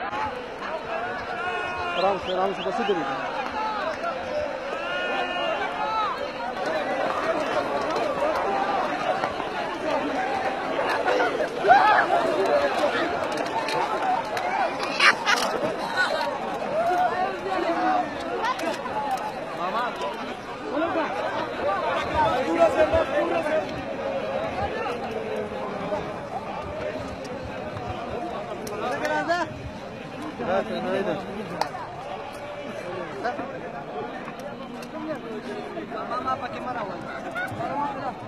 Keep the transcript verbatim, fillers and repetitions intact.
आराम से आराम से बस इधर ही Mama pakai marah.